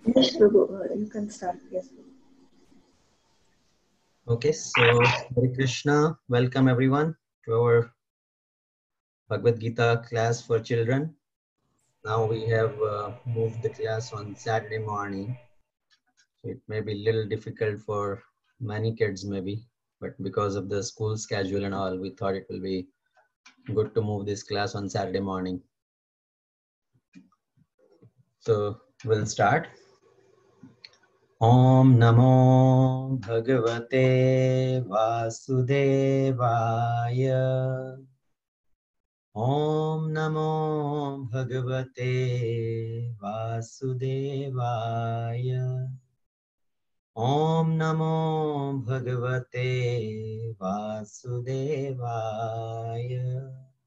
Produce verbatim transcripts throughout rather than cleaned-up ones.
Yes, Prabhu, uh, you can start. Yes. Okay, so Hare Krishna, welcome everyone to our Bhagavad Gita class for children. Now we have uh, moved the class on Saturday morning. So it may be a little difficult for many kids maybe, but because of the school schedule and all, we thought it will be good to move this class on Saturday morning. So we'll start. Om Namo Bhagavate Vasudevaya. Om Namo Bhagavate Vasudevaya. Om Namo Bhagavate Vasudevaya.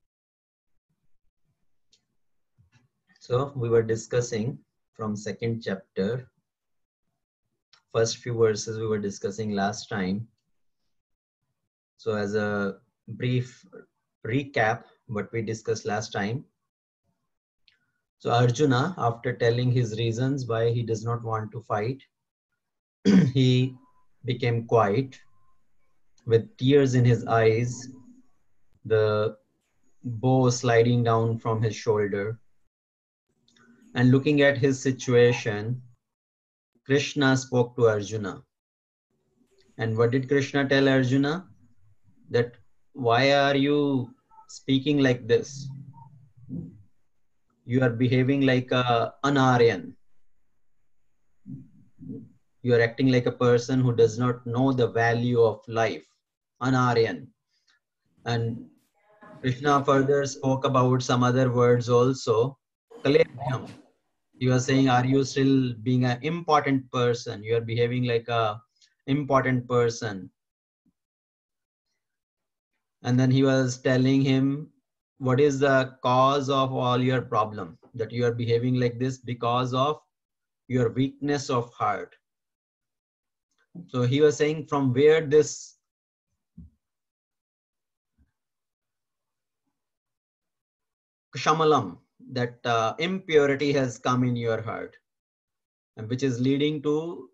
So we were discussing from second chapter, first few verses we were discussing last time. So as a brief recap, what we discussed last time. So Arjuna, after telling his reasons why he does not want to fight, he became quiet with tears in his eyes, the bow sliding down from his shoulder. And looking at his situation, Krishna spoke to Arjuna. And what did Krishna tell Arjuna? That why are you speaking like this? You are behaving like a Anaryan. You are acting like a person who does not know the value of life. Anaryan. And Krishna further spoke about some other words also. Kalebhyam. He was saying, are you still being an important person? You are behaving like a important person. And then he was telling him, what is the cause of all your problem? That you are behaving like this because of your weakness of heart. So he was saying from where this Kshamalam, that uh, impurity has come in your heart, and which is leading to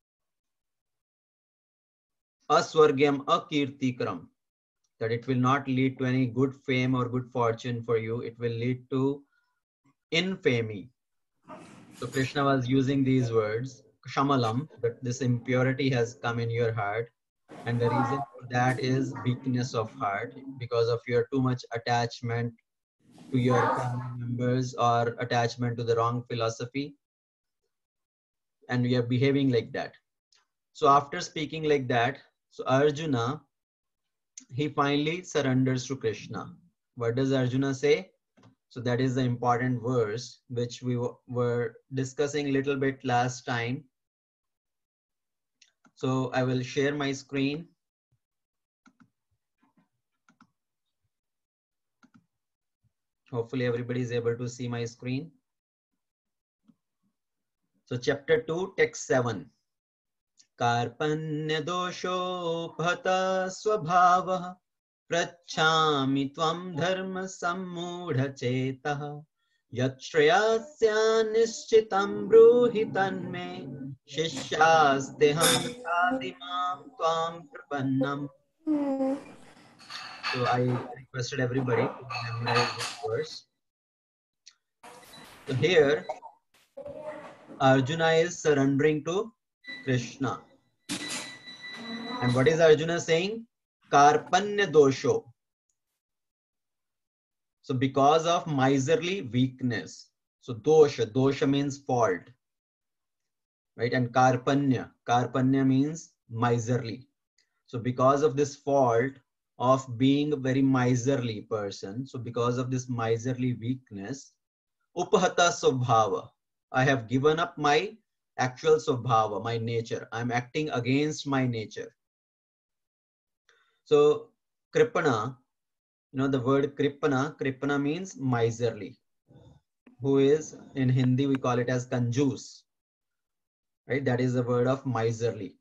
aswargyam akirtikram, that it will not lead to any good fame or good fortune for you. It will lead to infamy. So Krishna was using these words, Kshamalam, that this impurity has come in your heart. And the reason for that is weakness of heart, because of your too much attachment to your family members or attachment to the wrong philosophy. And we are behaving like that. So after speaking like that, so Arjuna, he finally surrenders to Krishna. What does Arjuna say? So that is the important verse which we were discussing a little bit last time. So I will share my screen. Hopefully everybody is able to see my screen. So chapter two, text seven. Karpanya dosho bhata swabhava prachami tvam dharma sammudha chetah yatstrayasya nishchitam bruhi tanme shishyasteham sadimam tvam prapannam. So I requested everybody to memorize this verse. So here Arjuna is surrendering to Krishna. And what is Arjuna saying? Karpanya dosho. So because of miserly weakness. So dosha, dosha means fault. Right? And karpanya, karpanya means miserly. So because of this fault of being a very miserly person, so because of this miserly weakness, upahata swabhava, I have given up my actual swabhava, my nature. I'm acting against my nature. So kripana, you know the word kripana, kripana means miserly, who is in Hindi we call it as kanjus, right? That is the word of miserly.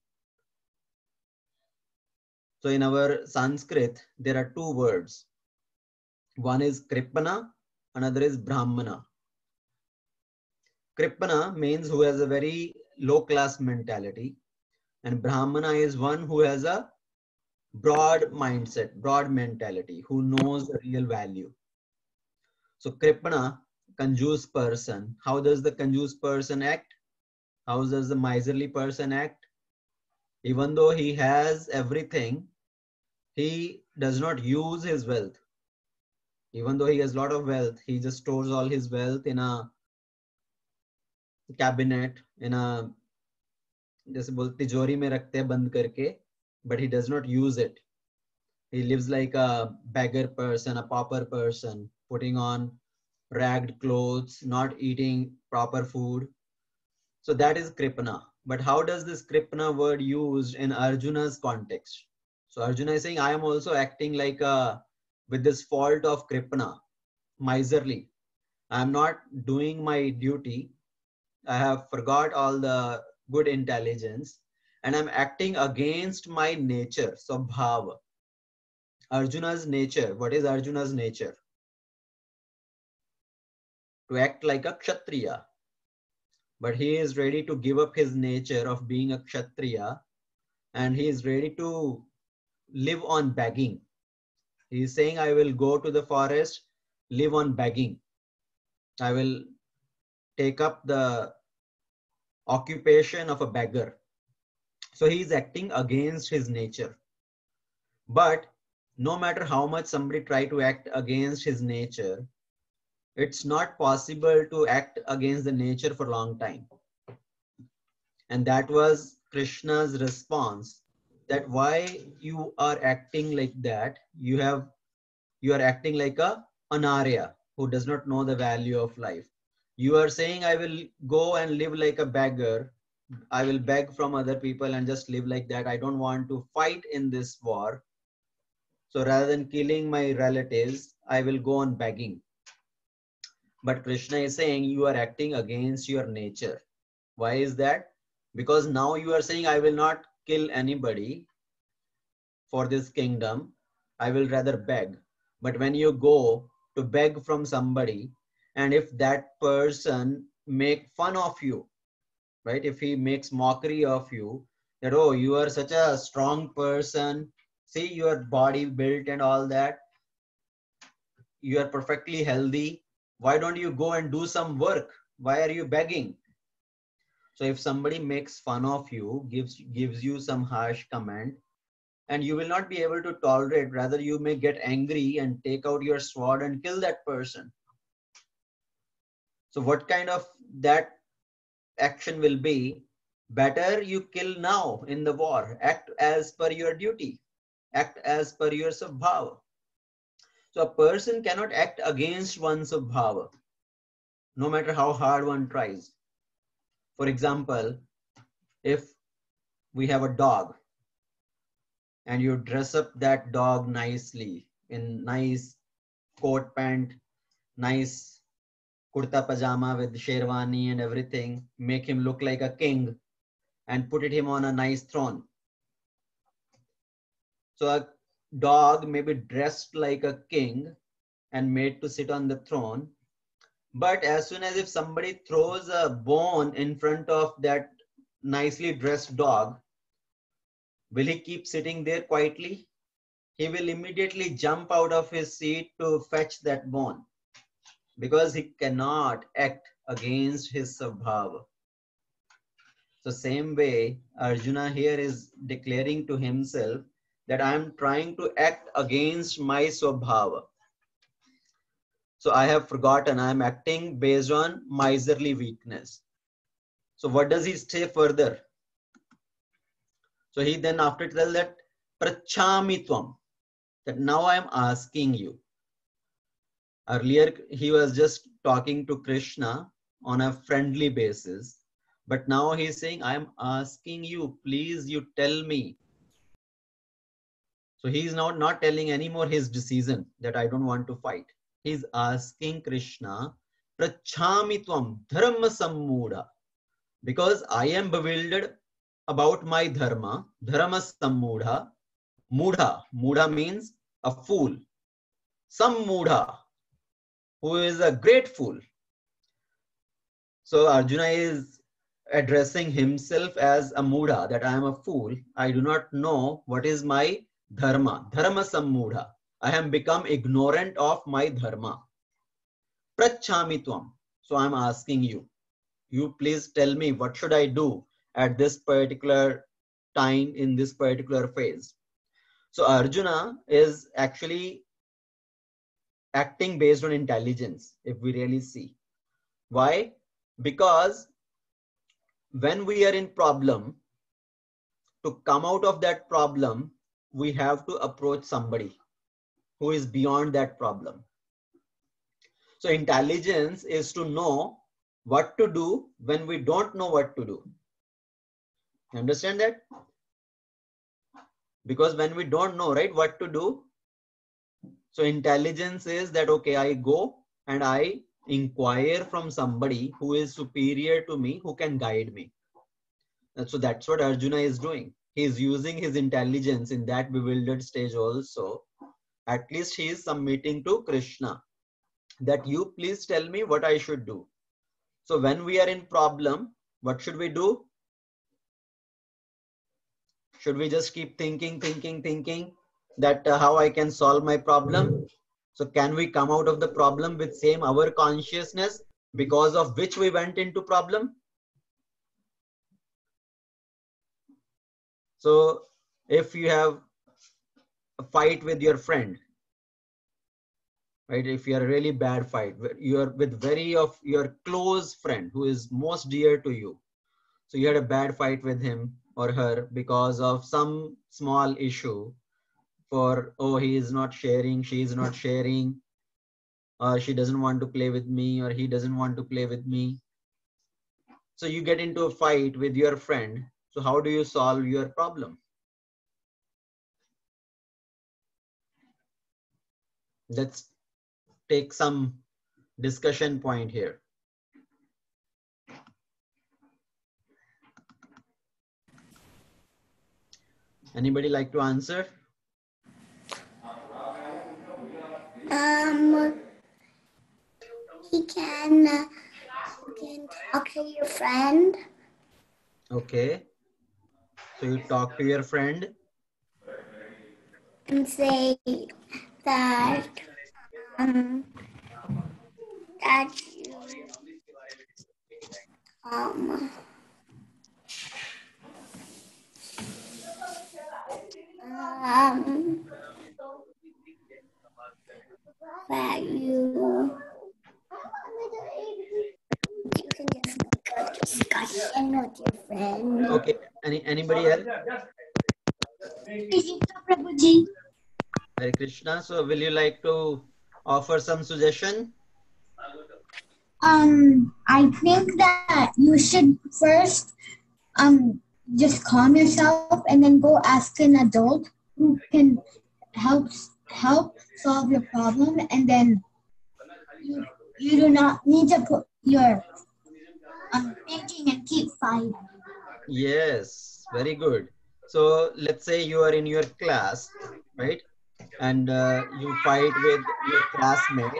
So in our Sanskrit, there are two words. One is kripana, another is brahmana. Kripana means who has a very low class mentality, and Brahmana is one who has a broad mindset, broad mentality, who knows the real value. So Kripana, conjuice person. How does the conjuice person act? How does the miserly person act? Even though he has everything, he does not use his wealth. Even though he has a lot of wealth, he just stores all his wealth in a cabinet, in a जैसे बोल तिजोरी में रखते हैं बंद करके, but he does not use it. He lives like a beggar person, a pauper person, putting on ragged clothes, not eating proper food. So that is Kripana. But how does this Kripana word used in Arjuna's context? So Arjuna is saying, I am also acting like a, with this fault of Kripana, miserly. I am not doing my duty. I have forgot all the good intelligence and I'm acting against my nature. So bhava. Arjuna's nature. What is Arjuna's nature? To act like a kshatriya. But he is ready to give up his nature of being a kshatriya and he is ready to live on begging. He is saying, I will go to the forest, live on begging. I will take up the occupation of a beggar. So he is acting against his nature. But no matter how much somebody try to act against his nature, it's not possible to act against the nature for a long time. And that was Krishna's response, that why you are acting like that, you have you are acting like a anarya who does not know the value of life. You are saying, I will go and live like a beggar. I will beg from other people and just live like that. I don't want to fight in this war. So rather than killing my relatives, I will go on begging. But Krishna is saying you are acting against your nature. Why is that? Because now you are saying, I will not kill anybody for this kingdom. I will rather beg. But when you go to beg from somebody, and if that person make fun of you, right? If he makes mockery of you, that, oh, you are such a strong person. See your body built and all that. You are perfectly healthy. Why don't you go and do some work? Why are you begging? So if somebody makes fun of you, gives, gives you some harsh comment, and you will not be able to tolerate, rather you may get angry and take out your sword and kill that person. So what kind of that action will be? Better you kill now in the war. Act as per your duty. Act as per your subhava. So a person cannot act against one's subhava, no matter how hard one tries. For example, if we have a dog and you dress up that dog nicely in nice coat pant, nice kurta pajama with sherwani and everything, make him look like a king and put him on a nice throne. So a dog may be dressed like a king and made to sit on the throne. But as soon as if somebody throws a bone in front of that nicely dressed dog, will he keep sitting there quietly? He will immediately jump out of his seat to fetch that bone because he cannot act against his subhava. So same way, Arjuna here is declaring to himself that I am trying to act against my subhava. So I have forgotten, I am acting based on miserly weakness. So what does he say further? So he then after tells that prachami tvam, that now I am asking you. Earlier he was just talking to Krishna on a friendly basis, but now he is saying, I am asking you, please you tell me. So he is now not telling anymore his decision that I don't want to fight. He is asking Krishna, prachami tvam dharma sammudha, because I am bewildered about my dharma, dharma sammudha, mudha, mudha means a fool, sammudha, who is a great fool. So Arjuna is addressing himself as a mudha, that I am a fool. I do not know what is my dharma. Dharma sammudha. I have become ignorant of my dharma. Prachami tvam. So I'm asking you, you please tell me what should I do at this particular time in this particular phase. So Arjuna is actually acting based on intelligence, if we really see. Why? Because when we are in problem, to come out of that problem, we have to approach somebody who is beyond that problem. So intelligence is to know what to do when we don't know what to do. You understand that? Because when we don't know, right, what to do, so intelligence is that, okay, I go and I inquire from somebody who is superior to me, who can guide me. And so that's what Arjuna is doing. He is using his intelligence in that bewildered stage also. At least he is submitting to Krishna that you please tell me what I should do. So when we are in problem, what should we do? Should we just keep thinking, thinking, thinking that uh, how I can solve my problem? So can we come out of the problem with same our consciousness because of which we went into problem? So if you have a fight with your friend, right? If you are a really bad fight, you are with very of your close friend who is most dear to you. So you had a bad fight with him or her because of some small issue for, oh, he is not sharing, she is not sharing, or she doesn't want to play with me, or he doesn't want to play with me. So you get into a fight with your friend. So how do you solve your problem? Let's take some discussion point here. Anybody like to answer? Um, he can, uh, you can talk to your friend. Okay. So you talk to your friend And say that, um, that you, um, um, that you, you can just make a discussion with your friend. Okay. Any anybody else? Prabhuji. Hare Krishna. So will you like to offer some suggestion? Um, I think that you should first um just calm yourself and then go ask an adult who can help help solve your problem, and then you, you do not need to put your um thinking and keep fighting. Yes, very good. So let's say you are in your class, right? And uh, you fight with your classmate.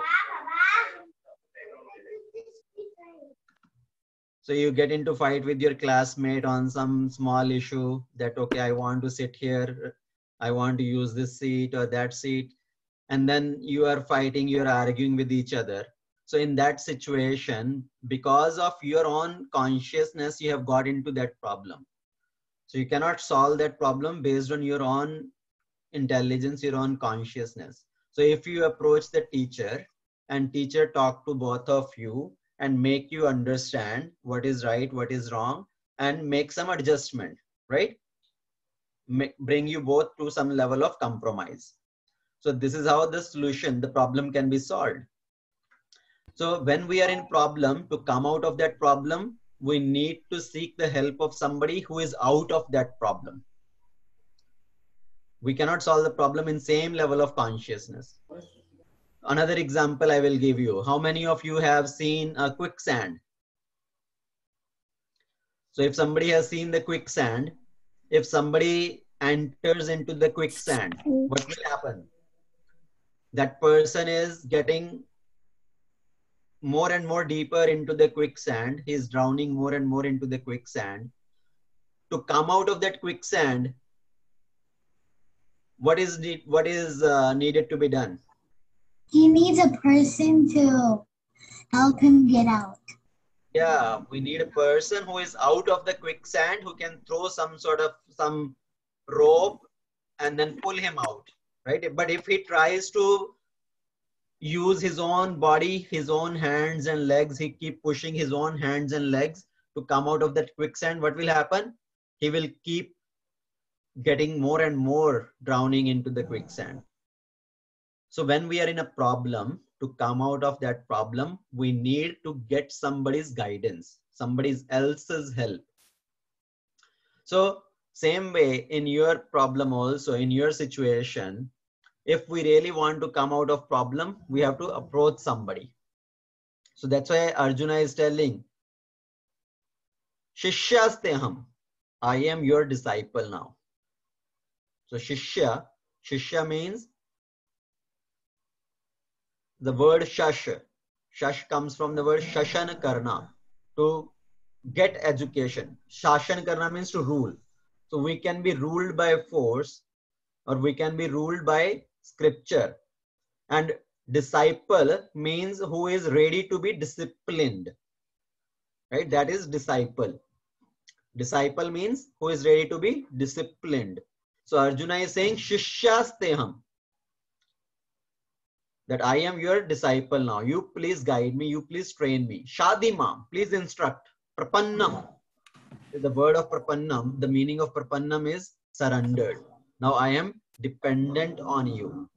So you get into fight with your classmate on some small issue that, okay, I want to sit here, I want to use this seat or that seat. And then you are fighting, you're arguing with each other. So in that situation, because of your own consciousness, you have got into that problem. So you cannot solve that problem based on your own intelligence, your own consciousness. So if you approach the teacher and teacher talk to both of you and make you understand what is right, what is wrong, and make some adjustment, right? Make, bring you both to some level of compromise. So this is how the solution, the problem can be solved. So when we are in problem, to come out of that problem, we need to seek the help of somebody who is out of that problem. We cannot solve the problem in same level of consciousness. Another example I will give you. How many of you have seen a quicksand? So if somebody has seen the quicksand, if somebody enters into the quicksand, what will happen? That person is getting more and more deeper into the quicksand. He's drowning more and more into the quicksand. To come out of that quicksand, what is need, what is uh, needed to be done? He needs a person to help him get out. Yeah, we need a person who is out of the quicksand, who can throw some sort of some rope and then pull him out, right? But if he tries to use his own body, his own hands and legs, he keep pushing his own hands and legs to come out of that quicksand, what will happen? He will keep getting more and more drowning into the quicksand. So when we are in a problem, to come out of that problem, we need to get somebody's guidance, somebody else's help. So same way in your problem also, in your situation, if we really want to come out of problem, we have to approach somebody. So that's why Arjuna is telling, Shishyasteham, I am your disciple now. So Shishya, Shishya means the word shash. Shash comes from the word shashan karna, to get education. Shashan karna means to rule. So we can be ruled by force, or we can be ruled by scripture. And disciple means who is ready to be disciplined, right? That is disciple. Disciple means who is ready to be disciplined. So Arjuna is saying, Shishyasteham, that I am your disciple now. You please guide me. You please train me. Shadimam, please instruct. Prapannam, the word of prapannam, the meaning of prapannam is surrendered. Now I am dependent on you.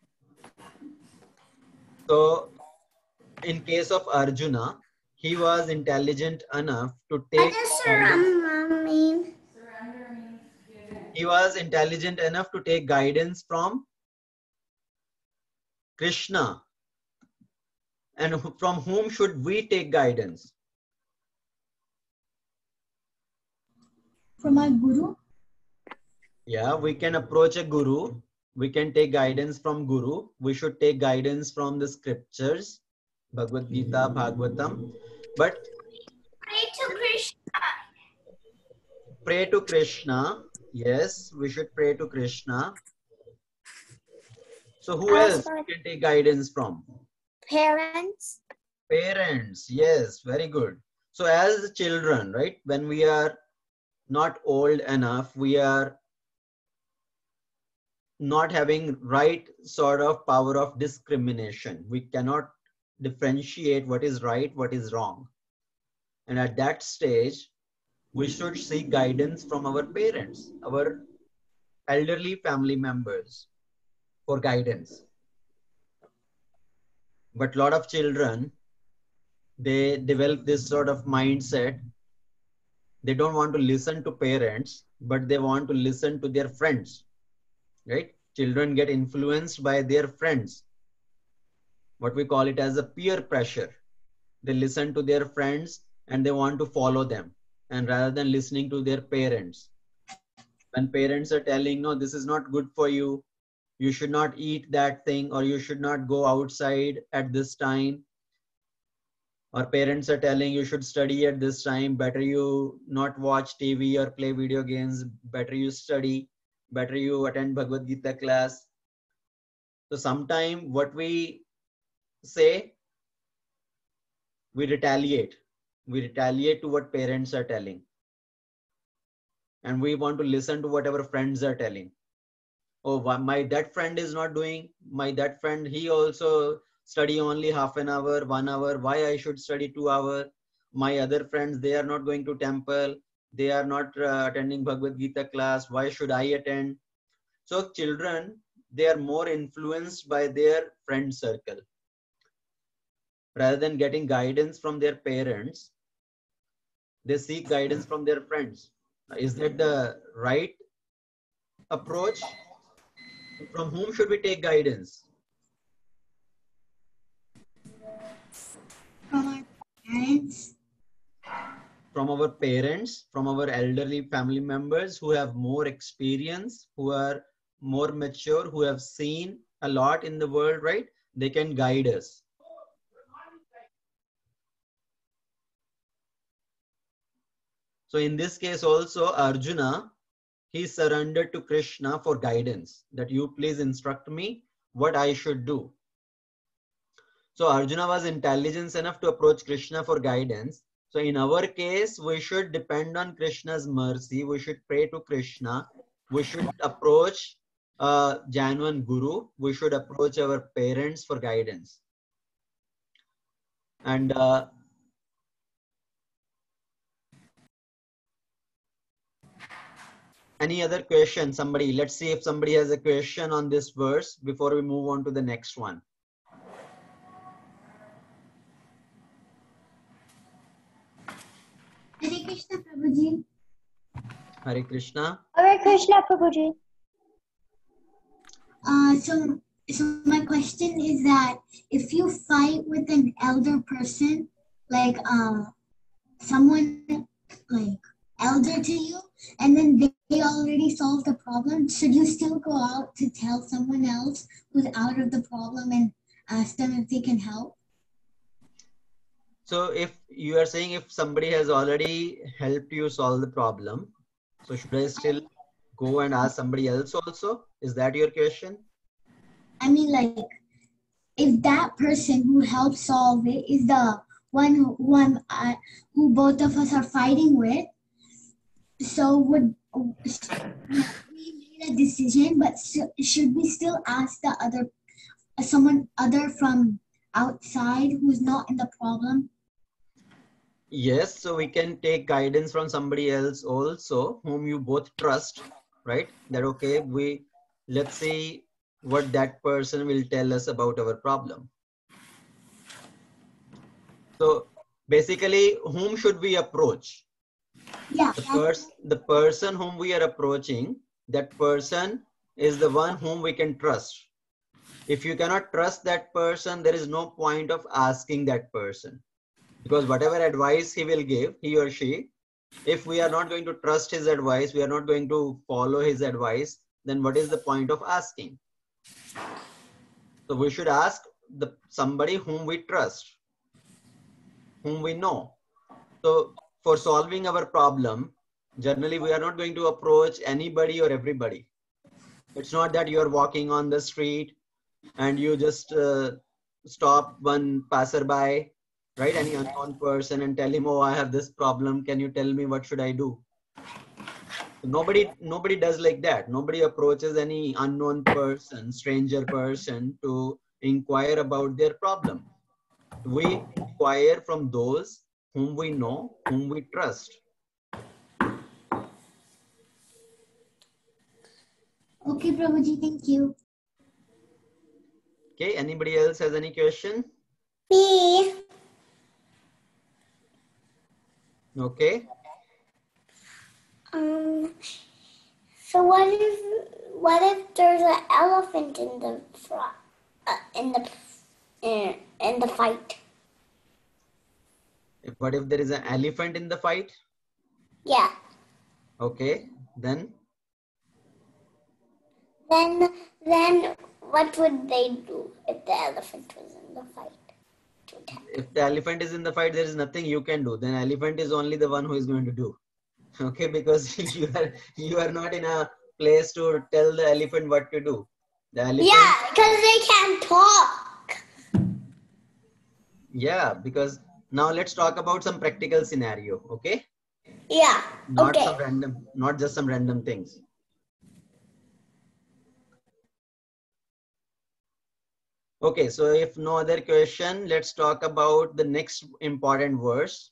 So in case of Arjuna, he was intelligent enough to take. What does surrender mean? He was intelligent enough to take guidance from Krishna. And from whom should we take guidance? From my guru. Yeah, we can approach a guru. We can take guidance from guru. We should take guidance from the scriptures, Bhagavad Gita, Bhagavatam. But Pray to Krishna. Pray to Krishna. Yes, we should pray to Krishna. So who else we can take guidance from? Parents. Parents. Yes, very good. So as children, right, when we are not old enough, we are not having right sort of power of discrimination. We cannot differentiate what is right, what is wrong. And at that stage, we should seek guidance from our parents, our elderly family members for guidance. But a lot of children, they develop this sort of mindset. They don't want to listen to parents, but they want to listen to their friends, right? Children get influenced by their friends. What we call it as a peer pressure. They listen to their friends and they want to follow them, and rather than listening to their parents. When parents are telling, no, this is not good for you, you should not eat that thing, or you should not go outside at this time, or parents are telling you should study at this time, better you not watch T V or play video games, better you study, better you attend Bhagavad Gita class. So sometime what we say, we retaliate. We retaliate to what parents are telling. And we want to listen to whatever friends are telling. Oh, my that friend is not doing, my that friend, he also study only half an hour, one hour. Why I should study two hours? My other friends, they are not going to temple. They are not uh, attending Bhagavad Gita class. Why should I attend? So children, they are more influenced by their friend circle. Rather than getting guidance from their parents, they seek guidance from their friends. Is that the right approach? From whom should we take guidance? From our parents. From our parents, from our elderly family members who have more experience, who are more mature, who have seen a lot in the world, right? They can guide us. So in this case also, Arjuna, he surrendered to Krishna for guidance, that you please instruct me what I should do. So Arjuna was intelligent enough to approach Krishna for guidance. So in our case, we should depend on Krishna's mercy. We should pray to Krishna. We should approach a genuine guru. We should approach our parents for guidance. And uh, any other question? Somebody, let's see if somebody has a question on this verse before we move on to the next one. Hare Krishna, Prabhuji. Hare Krishna. Hare Krishna, Prabhuji. Uh, so, so my question is that if you fight with an elder person, like uh, someone like elder to you, and then they, they already solved the problem, should you still go out to tell someone else who's out of the problem and ask them if they can help? So if you are saying if somebody has already helped you solve the problem, so should I still go and ask somebody else also? Is that your question? I mean, like, if that person who helped solve it is the one who, who, I'm, uh, who both of us are fighting with, so would we made a decision, but should we still ask the other, someone other from outside who's not in the problem? Yes, so we can take guidance from somebody else also whom you both trust, right? That okay, we let's see what that person will tell us about our problem. So basically, whom should we approach? Yeah. The, pers the person whom we are approaching, that person is the one whom we can trust. If you cannot trust that person, there is no point of asking that person. Because whatever advice he will give, he or she, if we are not going to trust his advice, we are not going to follow his advice, then what is the point of asking? So we should ask the somebody whom we trust, whom we know. So for solving our problem, generally we are not going to approach anybody or everybody. It's not that you are walking on the street and you just uh, stop one passerby, right? Any unknown person and tell him, oh, I have this problem. Can you tell me what should I do? Nobody, nobody does like that. Nobody approaches any unknown person, stranger person to inquire about their problem. We inquire from those whom we know, whom we trust. Okay, Prabhuji, thank you. Okay, anybody else has any question? Me. Okay. Um. So what if what if there's an elephant in the front, uh, in the in, in the fight? What if there is an elephant in the fight? Yeah. Okay, then? Then then what would they do if the elephant was in the fight? To attack? If the elephant is in the fight, there is nothing you can do. Then elephant is only the one who is going to do. Okay, because you are you are not in a place to tell the elephant what to do. The elephant, Yeah, because they can't talk. yeah, because now let's talk about some practical scenario, okay? Yeah. Not Okay. some random, not just some random things. Okay, so if no other question, let's talk about the next important verse.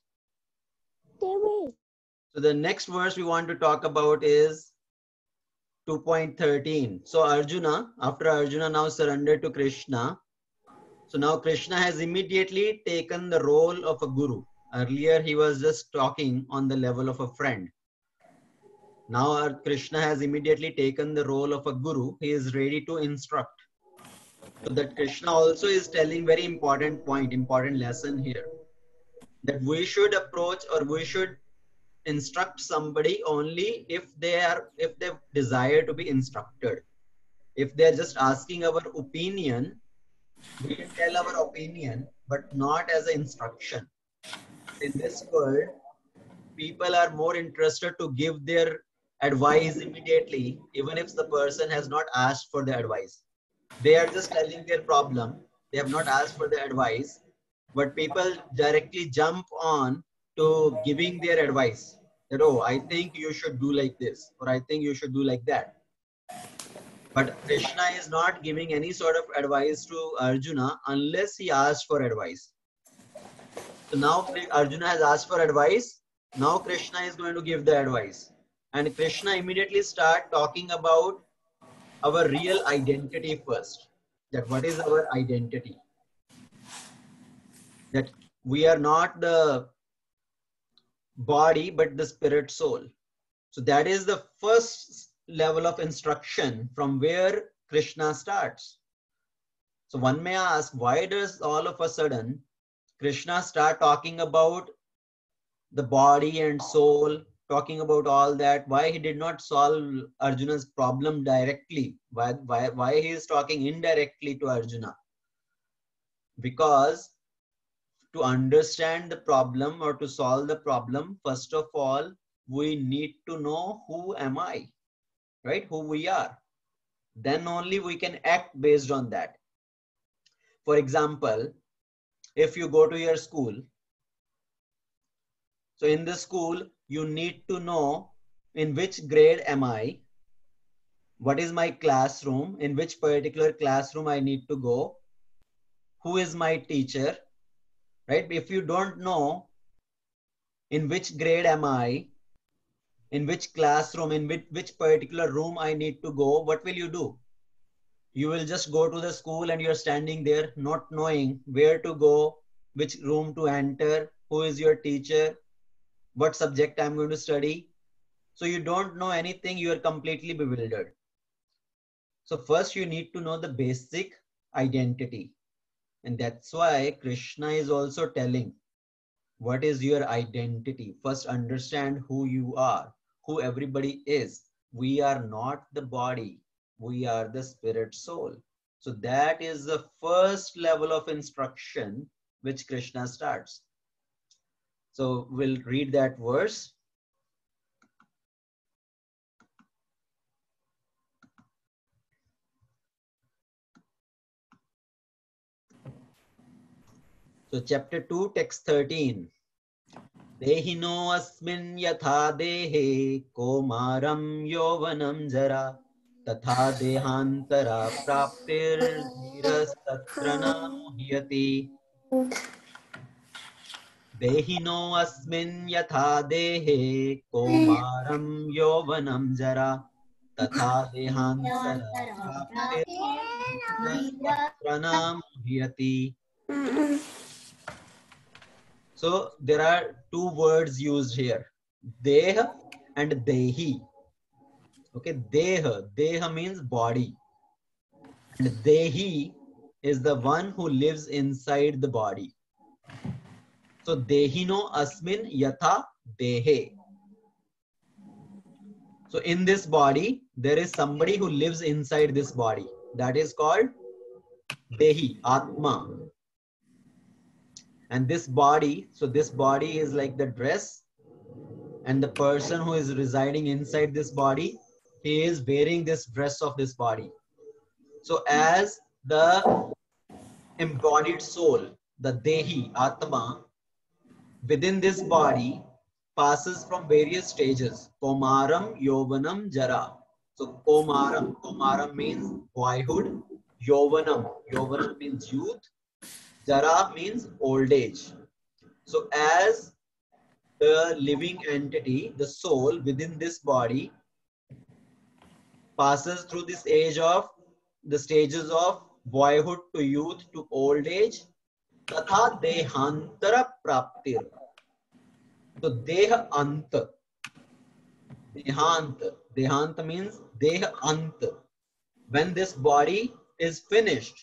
So the next verse we want to talk about is two point thirteen. So Arjuna, after Arjuna now surrendered to Krishna, so now Krishna has immediately taken the role of a guru. Earlier he was just talking on the level of a friend. Now our Krishna has immediately taken the role of a guru. He is ready to instruct. So that Krishna also is telling very important point, important lesson here. That we should approach or we should instruct somebody only if they are, if they desire to be instructed. If they're just asking our opinion, we can tell our opinion, but not as an instruction. In this world, people are more interested to give their advice immediately, even if the person has not asked for the advice. They are just telling their problem. They have not asked for the advice, but people directly jump on to giving their advice. That, oh, I think you should do like this, or I think you should do like that. But Krishna is not giving any sort of advice to Arjuna unless he asks for advice. So now Arjuna has asked for advice. Now Krishna is going to give the advice. And Krishna immediately start talking about our real identity first. That what is our identity? That we are not the body, but the spirit soul. So that is the first level of instruction from where Krishna starts. So one may ask, why does all of a sudden Krishna start talking about the body and soul, talking about all that? Why he did not solve Arjuna's problem directly? Why, why, why he is talking indirectly to Arjuna? Because to understand the problem or to solve the problem, first of all, we need to know who am I, right? Who we are. Then only we can act based on that. For example, if you go to your school, so in the school, you need to know in which grade am I, what is my classroom, in which particular classroom I need to go, who is my teacher, right? If you don't know in which grade am I, in which classroom, in which, which particular room I need to go, what will you do? You will just go to the school and you're standing there not knowing where to go, which room to enter, who is your teacher, what subject I'm going to study. So you don't know anything, you are completely bewildered. So first you need to know the basic identity. And that's why Krishna is also telling, what is your identity? First understand who you are, who everybody is. We are not the body, we are the spirit soul. So that is the first level of instruction which Krishna starts. So we'll read that verse. So chapter two, text thirteen. Dehino asmin yatha dehe komaram yovanam jara tatha dehantara praptir dhiras tatrana muhyati. Dehino asmin yatha dehe komaram yovanam jara tatha dehantara praptir dhiras tatrana muhyati. So there are two words used here, Deha and Dehi. Okay, Deha, Deha means body. And Dehi is the one who lives inside the body. So Dehino Asmin Yatha Dehe. So in this body, there is somebody who lives inside this body. That is called Dehi, Atma. And this body, so this body is like the dress, and the person who is residing inside this body, he is wearing this dress of this body. So as the embodied soul, the Dehi, Atma, within this body passes from various stages, Komaram, Yovanam, Jara. So Komaram, Komaram means boyhood, Yovanam, Yovanam means youth, Jara means old age. So as the living entity, the soul within this body passes through this age of the stages of boyhood to youth to old age, tatha dehantara praptir. So deha anta. Dehant. Dehant means deha anta. When this body is finished,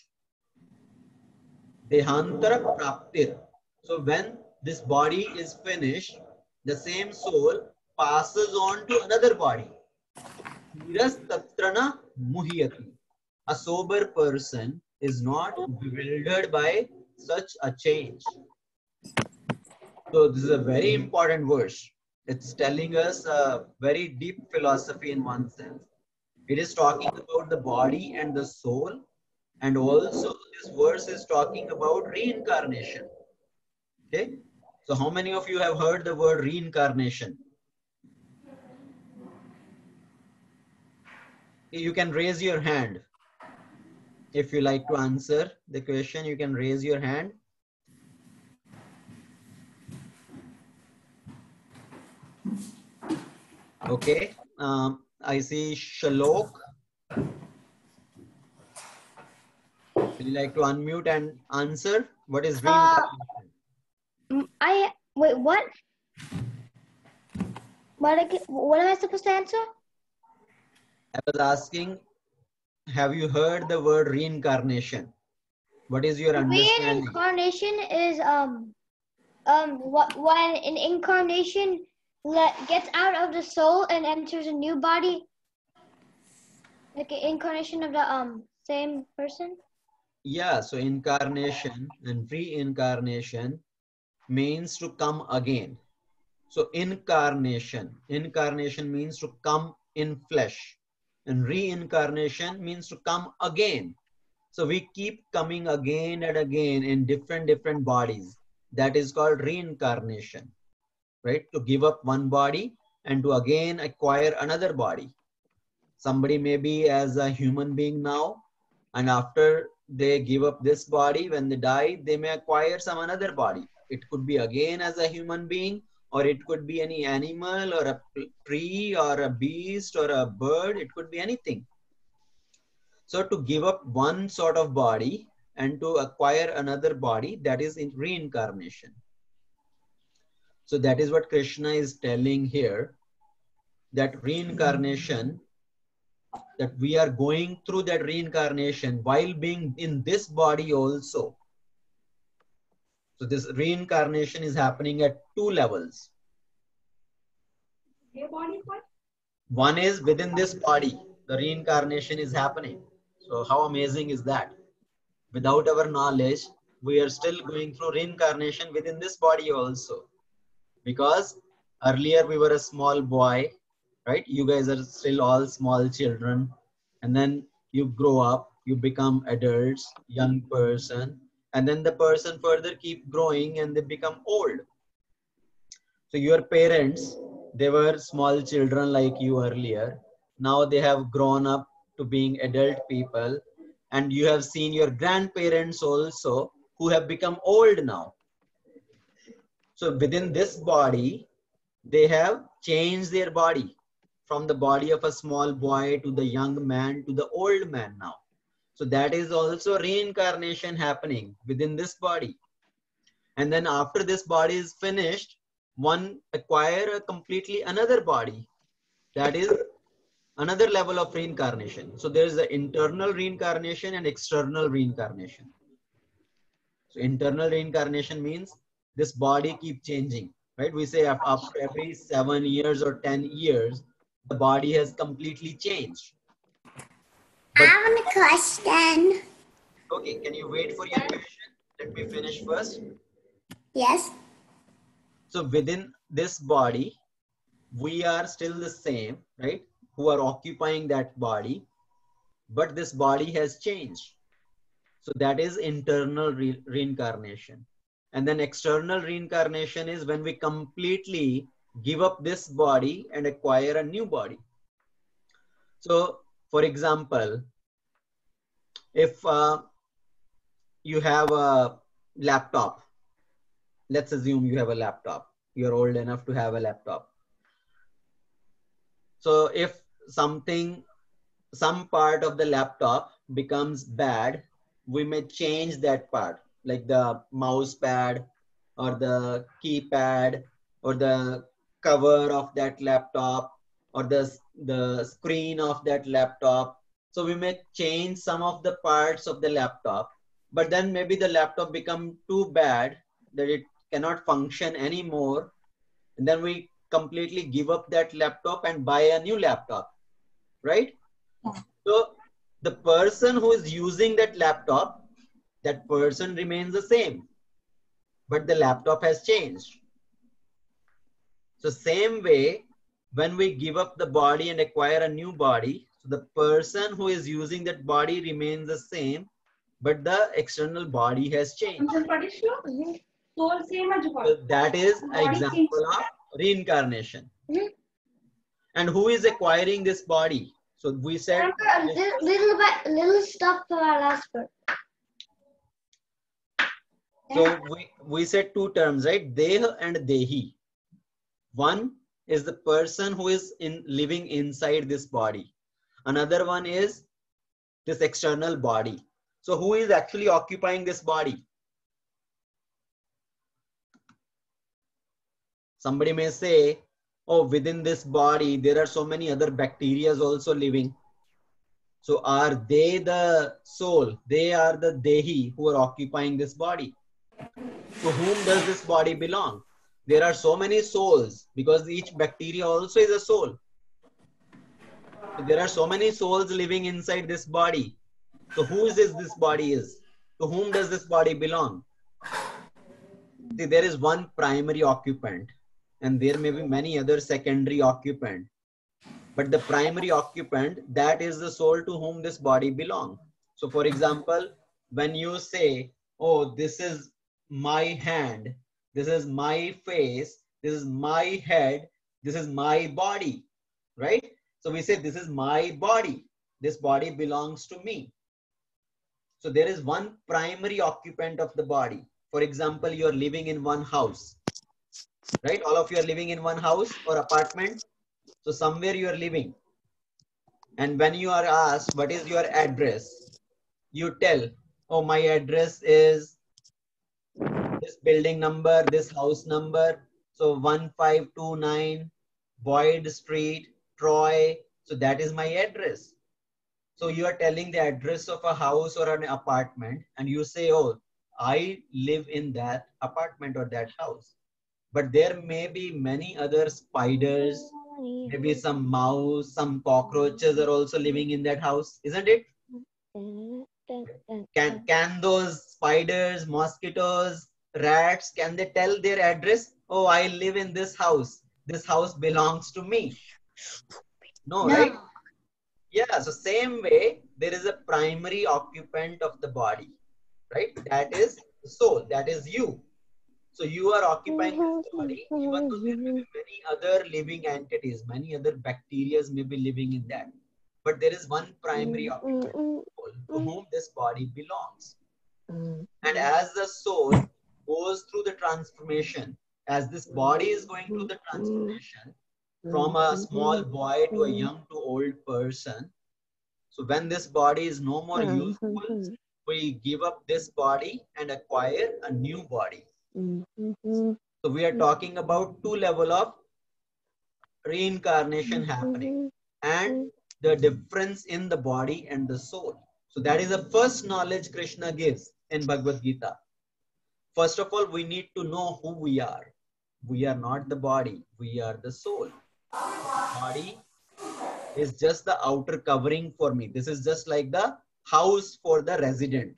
Dehantara praptir. So when this body is finished, the same soul passes on to another body. Dhiras tatrana muhyati. A sober person is not bewildered by such a change. So this is a very important verse. It's telling us a very deep philosophy in one sense. It is talking about the body and the soul, and also this verse is talking about reincarnation. Okay, so how many of you have heard the word reincarnation? You can raise your hand. If you like to answer the question, you can raise your hand. Okay, um, I see Shalok. Would you like to unmute and answer? What is reincarnation? Uh, I wait. What? What? I get- What am I supposed to answer? I was asking, have you heard the word reincarnation? What is your understanding? Reincarnation is um um what when an incarnation let gets out of the soul and enters a new body, like an incarnation of the um same person. Yeah, so incarnation and reincarnation means to come again. So incarnation, incarnation means to come in flesh, and reincarnation means to come again. So we keep coming again and again in different different bodies. That is called reincarnation, right? To give up one body and to again acquire another body. Somebody may be as a human being now, and after they give up this body, when they die, they may acquire some another body. It could be again as a human being, or it could be any animal or a tree or a beast or a bird. It could be anything. So to give up one sort of body and to acquire another body, that is in reincarnation. So that is what Krishna is telling here, that reincarnation, that we are going through that reincarnation while being in this body also. So this reincarnation is happening at two levels. One is within this body, the reincarnation is happening. So how amazing is that? Without our knowledge, we are still going through reincarnation within this body also. Because earlier we were a small boy, right? You guys are still all small children. And then you grow up, you become adults, young person. And then the person further keep growing and they become old. So your parents, they were small children like you earlier. Now they have grown up to being adult people. And you have seen your grandparents also who have become old now. So within this body, they have changed their body from the body of a small boy to the young man to the old man now. So that is also reincarnation happening within this body. And then after this body is finished, one acquire a completely another body. That is another level of reincarnation. So there is the internal reincarnation and external reincarnation. So internal reincarnation means this body keep changing, right? We say after every seven years or ten years, the body has completely changed. But, I have a question. Okay, can you wait for your question? Let me finish first. Yes. So within this body, we are still the same, right? Who are occupying that body, but this body has changed. So that is internal re reincarnation. And then external reincarnation is when we completely give up this body and acquire a new body. So for example, if uh, you have a laptop, let's assume you have a laptop, you're old enough to have a laptop. So if something, some part of the laptop becomes bad, we may change that part, like the mouse pad or the keypad or the cover of that laptop or the, the screen of that laptop. So we may change some of the parts of the laptop, but then maybe the laptop become too bad that it cannot function anymore. And then we completely give up that laptop and buy a new laptop, right? Yeah. So the person who is using that laptop, that person remains the same, but the laptop has changed. So same way, when we give up the body and acquire a new body, so the person who is using that body remains the same, but the external body has changed. So that is an example of reincarnation. And who is acquiring this body? So we said a little, little bit, little stuff for our last word. So we, we said two terms, right? Deha and Dehi. One is the person who is in living inside this body. Another one is this external body. So who is actually occupying this body? Somebody may say, oh, within this body, there are so many other bacteria also living. So are they the soul? They are the Dehi who are occupying this body. To whom does this body belong? There are so many souls because each bacteria also is a soul. So there are so many souls living inside this body. So who is this, this body is? To whom does this body belong? See, there is one primary occupant and there may be many other secondary occupants. But the primary occupant, that is the soul to whom this body belongs. So for example, when you say, oh, this is my hand, this is my face, this is my head, this is my body, right? So we say, this is my body. This body belongs to me. So there is one primary occupant of the body. For example, you are living in one house, right? All of you are living in one house or apartment. So somewhere you are living. And when you are asked, what is your address? You tell, oh, my address is this building number, this house number. So one five two nine Boyd Street, Troy. So that is my address. So you are telling the address of a house or an apartment and you say, oh, I live in that apartment or that house. But there may be many other spiders, maybe some mouse, some cockroaches are also living in that house, isn't it? Can, can those spiders, mosquitoes, rats, can they tell their address? Oh, I live in this house. This house belongs to me. No, No. right? Yeah, so same way, there is a primary occupant of the body, right? That is the soul, that is you. So you are occupying this body, even though there may be many other living entities, many other bacteria may be living in that. But there is one primary occupant to whom this body belongs. And as the soul goes through the transformation, as this body is going through the transformation from a small boy to a young to old person, so when this body is no more useful, we give up this body and acquire a new body. So we are talking about two levels of reincarnation happening and the difference in the body and the soul. So that is the first knowledge Krishna gives in Bhagavad Gita. First of all, we need to know who we are. We are not the body, we are the soul. Body is just the outer covering for me. This is just like the house for the resident.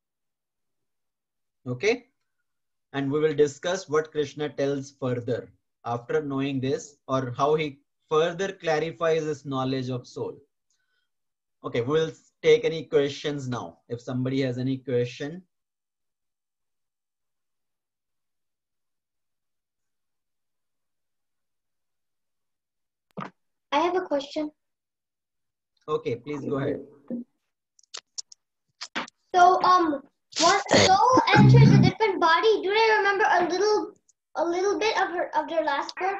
Okay? And we will discuss what Krishna tells further after knowing this, or how he further clarifies his knowledge of soul. Okay, we'll take any questions now. If somebody has any question. I have a question. Okay, please go ahead. So, um, once soul enters a different body, do they remember a little, a little bit of her of their last birth,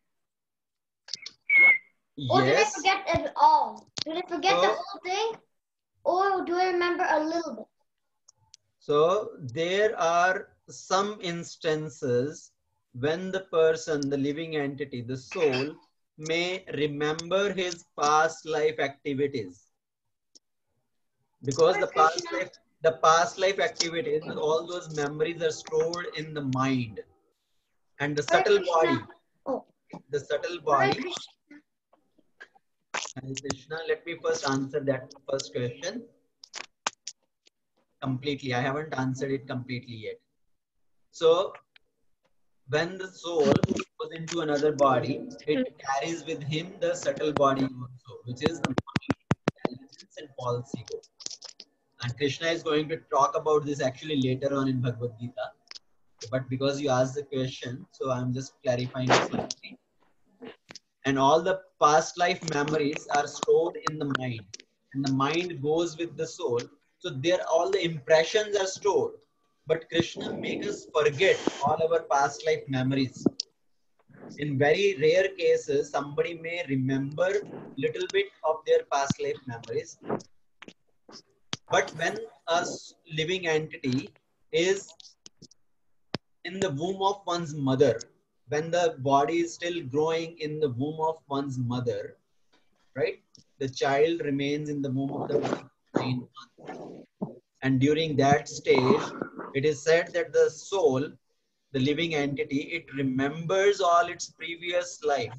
or do they Yes. forget it all? Do they forget the So- whole thing, or do they remember a little bit? So there are some instances when the person, the living entity, the soul, may remember his past life activities. Because the past life, the past life activities, all those memories are stored in the mind. And the subtle body, Oh. the subtle Hare body, Krishna. Hare Krishna, let me first answer that first question completely. I haven't answered it completely yet. So when the soul goes into another body, it carries with him the subtle body also, which is the mind, intelligence, and false ego. And Krishna is going to talk about this actually later on in Bhagavad Gita. But because you asked the question, so I'm just clarifying it slightly. And all the past life memories are stored in the mind, and the mind goes with the soul. So there, all the impressions are stored. But Krishna makes us forget all our past life memories. In very rare cases, somebody may remember little bit of their past life memories. But when a living entity is in the womb of one's mother, when the body is still growing in the womb of one's mother, right? The child remains in the womb of the mother for nine months. And during that stage, it is said that the soul, the living entity, it remembers all its previous life.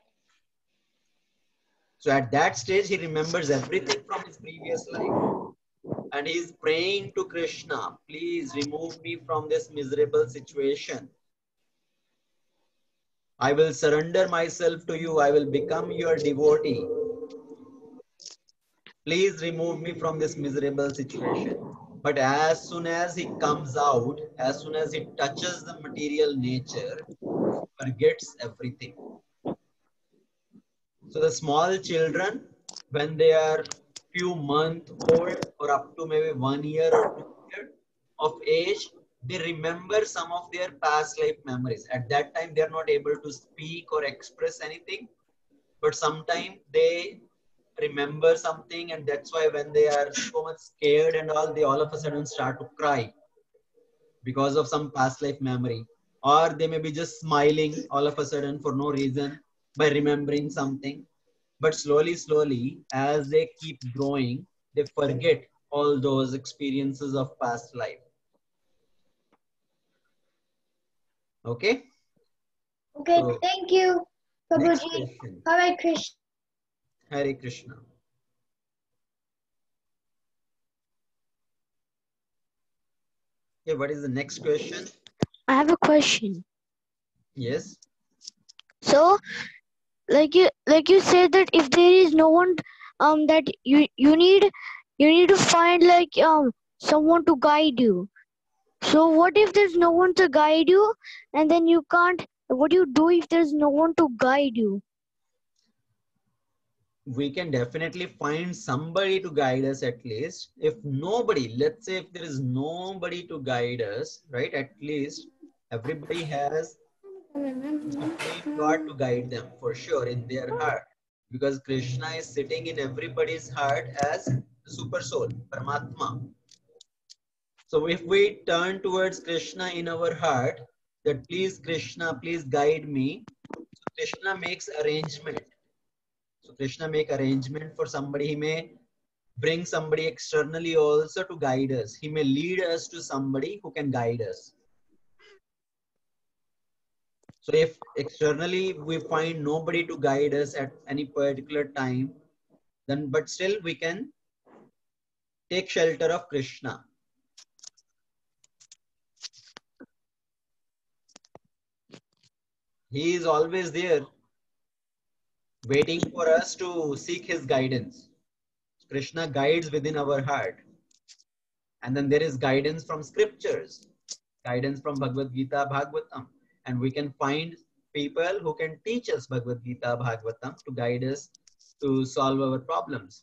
So at that stage, he remembers everything from his previous life. And he is praying to Krishna, please remove me from this miserable situation. I will surrender myself to you. I will become your devotee. Please remove me from this miserable situation. But as soon as he comes out, as soon as he touches the material nature, he forgets everything. So the small children, when they are few months old or up to maybe one year or two years of age, they remember some of their past life memories. At that time, they are not able to speak or express anything, but sometimes they remember something, and that's why when they are so much scared and all, they all of a sudden start to cry because of some past life memory. Or they may be just smiling all of a sudden for no reason by remembering something. But slowly, slowly, as they keep growing, they forget all those experiences of past life. Okay? Okay, So, thank you, next Prabhuji. question. Hare Krishna. Hare Krishna. Okay, what is the next question? I have a question. Yes. So, like you, like you said that if there is no one, um, that you you need, you need to find like um someone to guide you. So, what if there's no one to guide you, and then you can't? What do you do if there's no one to guide you? We can definitely find somebody to guide us at least. If nobody, let's say if there is nobody to guide us, right? At least everybody has Supreme God to guide them for sure in their heart. Because Krishna is sitting in everybody's heart as the super soul, Paramatma. So if we turn towards Krishna in our heart, that please Krishna, please guide me. So Krishna makes arrangement. So Krishna make arrangement for somebody. He may bring somebody externally also to guide us. He may lead us to somebody who can guide us. So if externally we find nobody to guide us at any particular time, then but still we can take shelter of Krishna. He is always there, waiting for us to seek his guidance. Krishna guides within our heart. And then there is guidance from scriptures, guidance from Bhagavad Gita, Bhagavatam. And we can find people who can teach us Bhagavad Gita, Bhagavatam to guide us to solve our problems.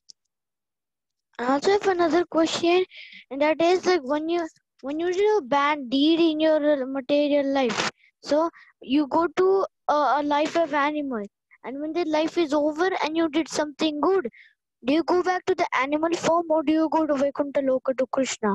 I also have another question, and that is like when you when you do a bad deed in your material life, so you go to a, a life of animal, and when the life is over and you did something good, do you go back to the animal form or do you go to Vaikuntha Loka to Krishna?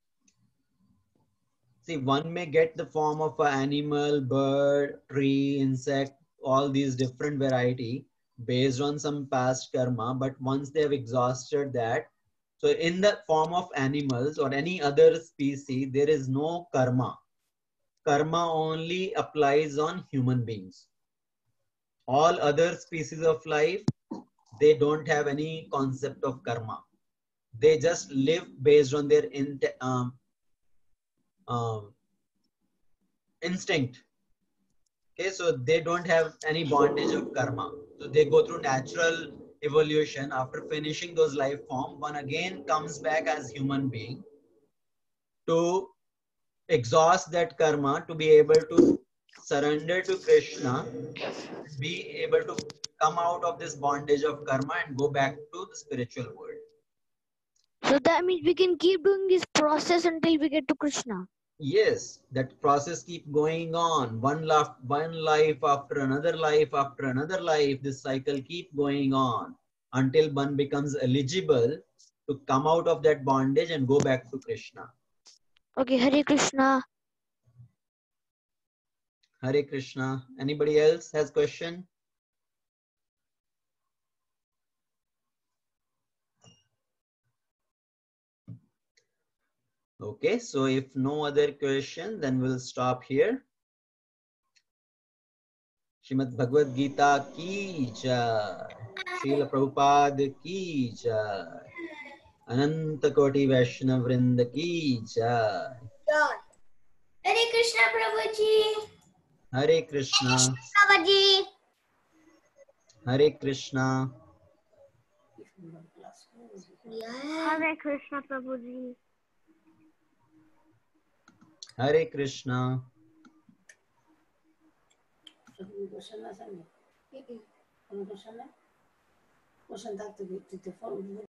See, one may get the form of an animal, bird, tree, insect, all these different variety based on some past karma. But once they have exhausted that, so in the form of animals or any other species, there is no karma. Karma only applies on human beings. All other species of life, they don't have any concept of karma. They just live based on their in, um, um, instinct. Okay, so they don't have any bondage of karma. So they go through natural evolution. After finishing those life form, one again comes back as human being to exhaust that karma, to be able to surrender to Krishna, be able to come out of this bondage of karma and go back to the spiritual world. So that means we can keep doing this process until we get to Krishna. Yes, that process keep going on. One life, one life after another life after another life. This cycle keep going on until one becomes eligible to come out of that bondage and go back to Krishna. Okay, Hare Krishna. Hare Krishna. Anybody else has question? Okay, so if no other question, then we'll stop here. Srimad Bhagavad Gita ki jai. Srila Prabhupada ki jai. Ananta Koti Vaishnava Vrinda ki jai. Hare Krishna Prabhuji. Hare Krishna. Prabhuji. Hare Krishna. Hare Krishna, Prabhuji. Hare Krishna. Question, question, question,